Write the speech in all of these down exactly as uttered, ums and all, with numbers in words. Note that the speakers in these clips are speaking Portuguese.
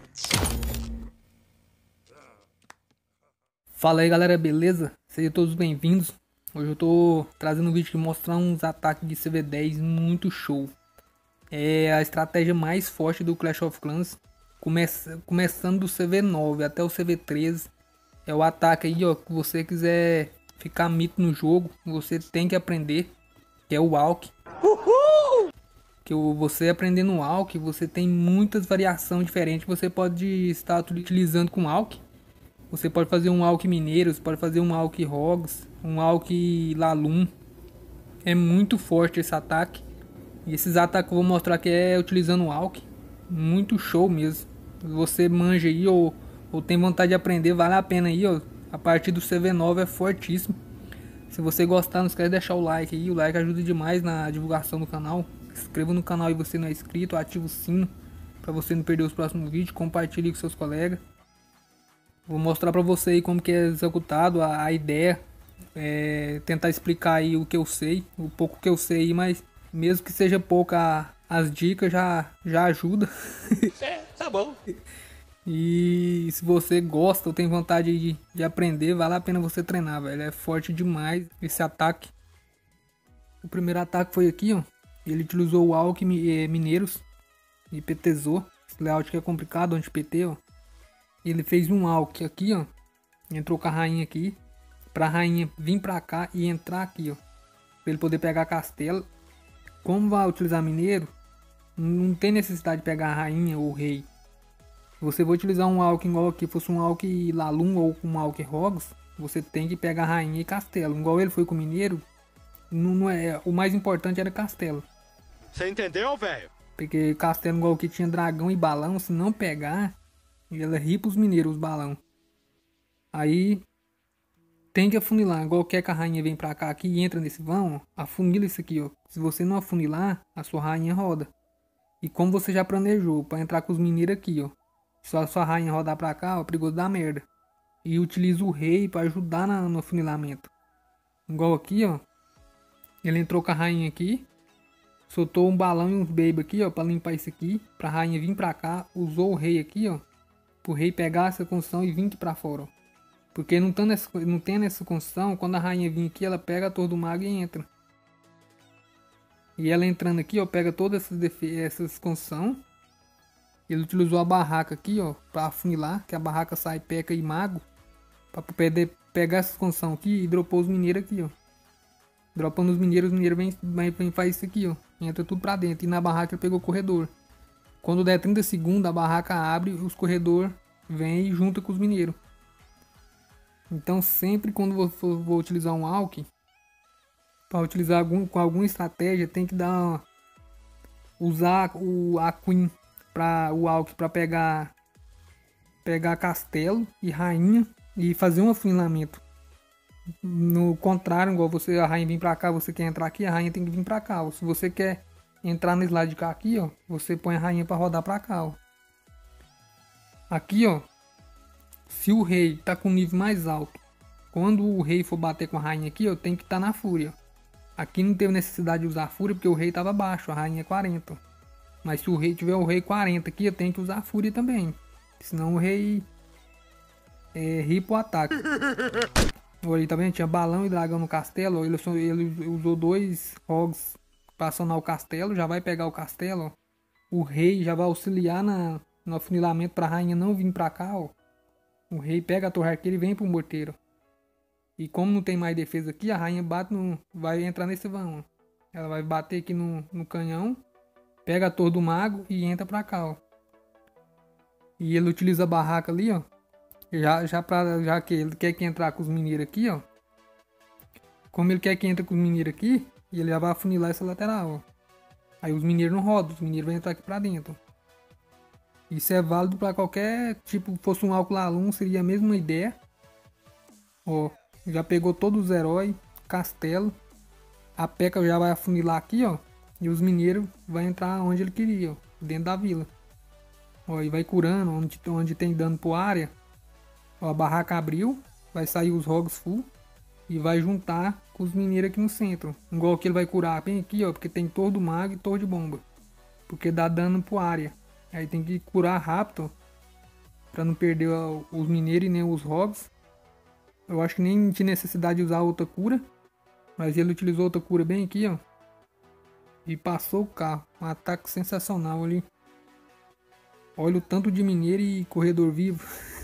Fala aí galera, beleza? Sejam todos bem-vindos. Hoje eu tô trazendo um vídeo que mostrar uns ataques de C V dez muito show. É a estratégia mais forte do Clash of Clans, Começa, começando do C V nove até o C V treze. É o ataque aí, ó, que você quiser ficar mito no jogo, você tem que aprender, que é o Walk. Uhul! Que você aprendendo o Walk, você tem muitas variações diferentes, você pode estar utilizando com o Walk. Você pode fazer um Alck Mineiro, você pode fazer um Alck Rogs, um Alck Lalum. É muito forte esse ataque. E esses ataques que eu vou mostrar aqui é utilizando o Alck. Muito show mesmo. Você manja aí ou, ou tem vontade de aprender, vale a pena aí, ó. A partir do C V nove é fortíssimo. Se você gostar, não esquece de deixar o like aí. O like ajuda demais na divulgação do canal. Se inscreva no canal se você não é inscrito, ativa o sino para você não perder os próximos vídeos. Compartilhe com seus colegas. Vou mostrar pra você aí como que é executado a, a ideia, é, tentar explicar aí o que eu sei, o pouco que eu sei aí, mas mesmo que seja pouca, as dicas já, já ajuda. É, tá bom. E se você gosta ou tem vontade de, de aprender, vale a pena você treinar, velho. É forte demais esse ataque. O primeiro ataque foi aqui, ó. Ele utilizou o Alck Mineiros e PTzou. Esse layout que é complicado, anti-P T, ó. Ele fez um Alck aqui, ó. Entrou com a rainha aqui. Pra rainha vir pra cá e entrar aqui, ó. Pra ele poder pegar castelo. Como vai utilizar mineiro, não tem necessidade de pegar a rainha ou o rei. Se você for utilizar um Alck igual aqui, fosse um Alck Lalum ou um Alck Rogs, você tem que pegar a rainha e castelo. Igual ele foi com o mineiro, não, não é, o mais importante era castelo. Você entendeu, velho? Porque castelo igual que tinha dragão e balão, se não pegar... E ela ri pros mineiros, os balão. Aí tem que afunilar. Igual quer que a rainha vem pra cá aqui e entra nesse vão, afunila isso aqui, ó. Se você não afunilar, a sua rainha roda. E como você já planejou pra entrar com os mineiros aqui, ó. Se a sua rainha rodar pra cá, ó, é perigoso dar merda. E utiliza o rei pra ajudar na, no afunilamento. Igual aqui, ó. Ele entrou com a rainha aqui. Soltou um balão e uns baby aqui, ó, pra limpar isso aqui. Pra rainha vir pra cá. Usou o rei aqui, ó. O rei pegar essa construção e vir aqui pra fora, ó. Porque não, nessa, não tem nessa construção, quando a rainha vir aqui, ela pega a torre do mago e entra. E ela entrando aqui, ó, pega todas essas, essas construções. Ele utilizou a barraca aqui, ó, pra afunilar, que a barraca sai peca e mago. Pra poder pegar essa construção aqui e dropou os mineiros aqui, ó. Dropando os mineiros, os mineiros vem, vem, vem faz isso aqui, ó. Entra tudo pra dentro. E na barraca ele pegou o corredor. Quando der trinta segundos, a barraca abre, os corredores vêm e junta com os mineiros. Então sempre quando você for, for utilizar um Alck, para utilizar algum, com alguma estratégia, tem que dar usar o, a Queen para o Alck para pegar pegar castelo e rainha e fazer um afunilamento. No contrário, igual você, a rainha vem para cá, você quer entrar aqui, a rainha tem que vir para cá. Ou se você quer entrar nesse lado de cá aqui, ó, você põe a rainha para rodar para cá, ó. Aqui, ó, se o rei tá com nível mais alto, quando o rei for bater com a rainha aqui, ó, tem que estar tá na fúria. Aqui não teve necessidade de usar a fúria porque o rei tava baixo, a rainha é quarenta. Mas se o rei tiver o rei quarenta aqui, eu tenho que usar a fúria também. Senão o rei é, ri pro ataque. Olha, tá vendo? Tinha balão e dragão no castelo, ó, ele, ele usou dois rogs para acionar o castelo, já vai pegar o castelo, ó. O rei já vai auxiliar na, no afunilamento para a rainha não vir para cá, ó. O rei pega a torre arqueira e vem pro morteiro. E como não tem mais defesa aqui, a rainha bate no, vai entrar nesse vão, ó. Ela vai bater aqui no, no canhão, pega a torre do mago e entra para cá, ó. E ele utiliza a barraca ali, ó. Já, já, pra, já que ele quer que entrar com os mineiros aqui, ó. Como ele quer que entre com os mineiros aqui, e ele já vai afunilar essa lateral, ó. Aí os mineiros não rodam, os mineiros vão entrar aqui pra dentro. Isso é válido pra qualquer tipo, fosse um Alck Lalum, seria a mesma ideia. Ó, já pegou todos os heróis, castelo. A P.E.K.K.A já vai afunilar aqui, ó. E os mineiros vão entrar onde ele queria, ó, dentro da vila. Ó, e vai curando, onde, onde tem dano por área. Ó, a barraca abriu, vai sair os rogs full. E vai juntar com os mineiros aqui no centro. Igual que ele vai curar bem aqui, ó. Porque tem torre do mago e torre de bomba. Porque dá dano pro área. Aí tem que curar rápido, ó. Pra não perder os mineiros e nem os hobbs. Eu acho que nem tinha necessidade de usar outra cura. Mas ele utilizou outra cura bem aqui, ó. E passou o carro. Um ataque sensacional ali. Olha o tanto de mineiro e corredor vivo.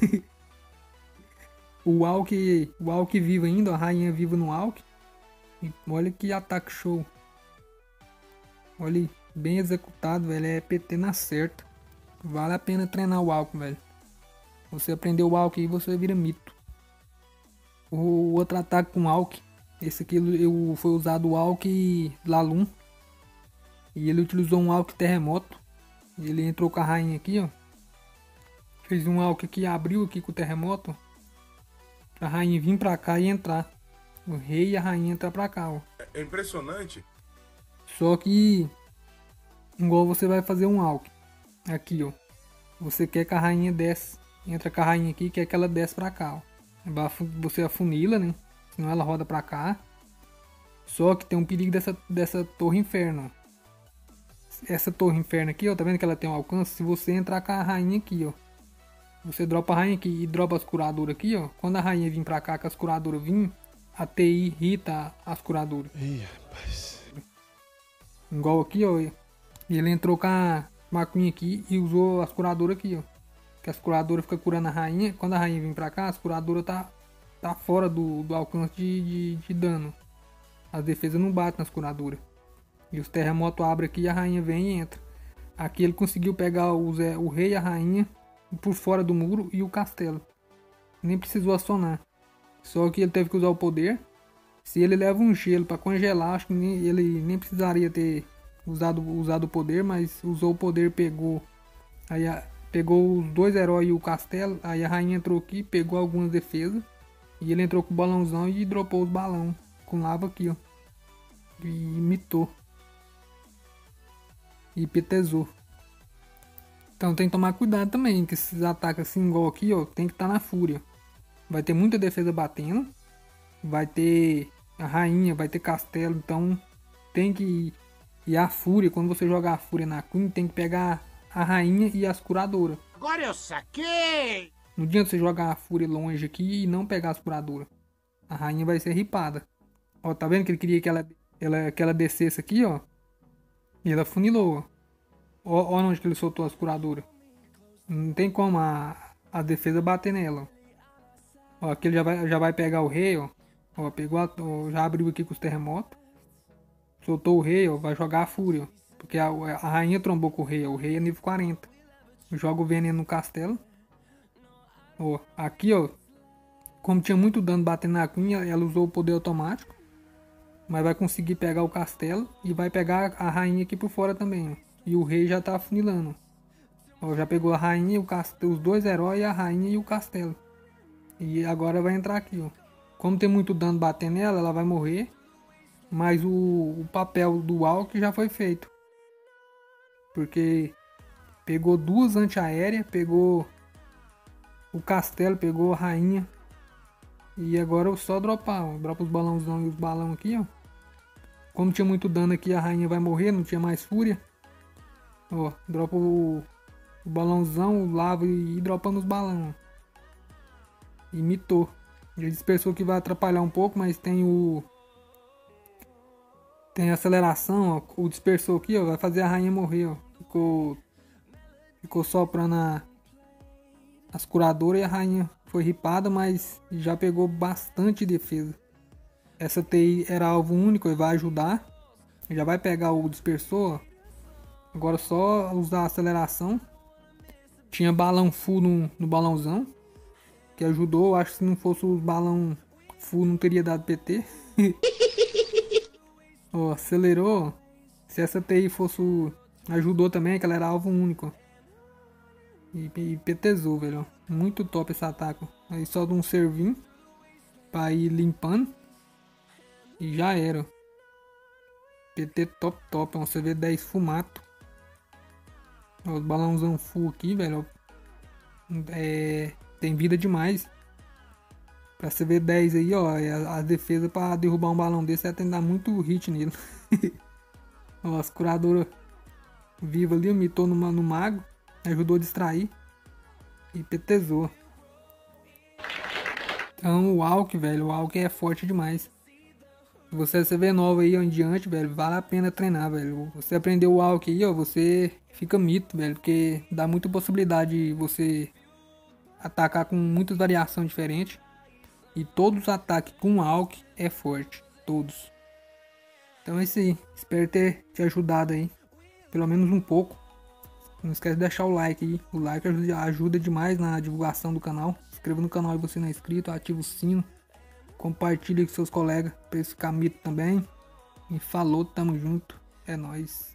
o Alck, o Alck vivo ainda, a rainha viva no Alck. E olha que ataque show. Olha aí, bem executado, velho. É P T na certa. Vale a pena treinar o Alck, velho. Você aprendeu o Alck aí, você vira mito. O outro ataque com o Alck. Esse aqui eu, foi usado o Alck Lalum. E ele utilizou um Alck Terremoto. Ele entrou com a rainha aqui, ó. Fez um Alck aqui, abriu aqui com o terremoto. A rainha vir pra cá e entrar. O rei e a rainha entrar pra cá, ó. É impressionante. Só que... igual você vai fazer um Alck. Aqui, ó. Você quer que a rainha desce. Entra com a rainha aqui e quer que ela desce pra cá, ó. Você afunila, né? Senão ela roda pra cá. Só que tem um perigo dessa, dessa torre inferno, ó. Essa torre inferno aqui, ó, tá vendo que ela tem um alcance? Se você entrar com a rainha aqui, ó, você dropa a rainha aqui e dropa as curadoras aqui, ó. Quando a rainha vir pra cá, com as curadoras vir, a T I irrita as curadoras. Ih, rapaz. Igual aqui, ó, ele entrou com a macuinha aqui e usou as curadoras aqui, ó. Que as curadoras ficam curando a rainha. Quando a rainha vir pra cá, as curadoras tá, tá fora do, do alcance de, de, de dano. As defesas não batem nas curadoras. E os terremotos abrem aqui e a rainha vem e entra. Aqui ele conseguiu pegar o, Zé, o rei e a rainha por fora do muro e o castelo. Nem precisou acionar. Só que ele teve que usar o poder. Se ele leva um gelo para congelar, acho que nem, ele nem precisaria ter usado, usado o poder. Mas usou o poder, pegou. Aí a, pegou os dois heróis e o castelo. Aí a rainha entrou aqui, pegou algumas defesas. E ele entrou com o balãozão e dropou os balão com lava aqui, ó. E imitou. E petezou. Então tem que tomar cuidado também, que esses ataques assim igual aqui, ó, tem que estar tá na fúria. Vai ter muita defesa batendo. Vai ter a rainha, vai ter castelo, então tem que... E a fúria, quando você jogar a fúria na Queen, tem que pegar a rainha e as curadoras. Agora eu saquei! Não adianta você jogar a fúria longe aqui e não pegar as curadoras. A rainha vai ser ripada. Ó, tá vendo que ele queria que ela, ela, que ela descesse aqui, ó. E ela funilou, ó. Ó onde que ele soltou as curadoras. Não tem como a, a defesa bater nela. Ó, aqui ele já vai, já vai pegar o rei, ó. Ó, pegou a, ó, já abriu aqui com os terremotos. Soltou o rei, ó. Vai jogar a fúria, ó. Porque a, a rainha trombou com o rei, ó. O rei é nível quarenta. Joga o veneno no castelo. Ó, aqui, ó. Como tinha muito dano batendo na Queen, ela usou o poder automático. Mas vai conseguir pegar o castelo. E vai pegar a rainha aqui por fora também, ó. E o rei já tá afunilando. Ó, já pegou a rainha e o castelo. Os dois heróis, a rainha e o castelo. E agora vai entrar aqui, ó. Como tem muito dano batendo nela, ela vai morrer. Mas o, o papel do Alck já foi feito. Porque pegou duas antiaéreas, pegou o castelo, pegou a rainha. E agora eu só dropar, ó. Dropa os balãozão e os balão aqui, ó. Como tinha muito dano aqui, a rainha vai morrer, não tinha mais fúria. Ó, dropa o, o balãozão, o lava e, e dropando os balão, ó. Imitou. Ele dispersou que vai atrapalhar um pouco, mas tem o... Tem a aceleração, ó. O dispersou aqui, ó, vai fazer a rainha morrer, ó. Ficou... Ficou soprando a... as curadoras e a rainha foi ripada, mas já pegou bastante defesa. Essa T I era alvo único e vai ajudar. Já vai pegar o dispersor, ó. Agora só usar a aceleração. Tinha balão full no, no balãozão, que ajudou. Acho que se não fosse o balão full não teria dado P T. Ó, acelerou. Se essa T I fosse o... ajudou também, que ela era alvo único. E, e PTzou, velho. Muito top esse ataque. Aí só de um servinho pra ir limpando. E já era. P T top top. É um C V dez fumato. Ó, os balãozão full aqui, velho. É, tem vida demais. Pra C V dez aí, ó. A, a defesa pra derrubar um balão desse é tem que dar muito hit nele. Ó, as curadoras vivas ali, mitou no, no mago. Ajudou a distrair. e P T Zoa. Então o Alck, velho, o Alck é forte demais. Se você é C V nove aí em diante, velho, vale a pena treinar, velho. Você aprendeu o Alck aí, ó, você fica mito, velho, porque dá muita possibilidade de você atacar com muitas variações diferentes. E todos os ataques com Alck é forte, todos. Então é isso aí, espero ter te ajudado aí, pelo menos um pouco. Não esquece de deixar o like aí, o like ajuda demais na divulgação do canal. Se inscreva no canal se você não é inscrito, ativa o sino, compartilhe com seus colegas para esse ficar mito também. E falou, tamo junto, é nóis.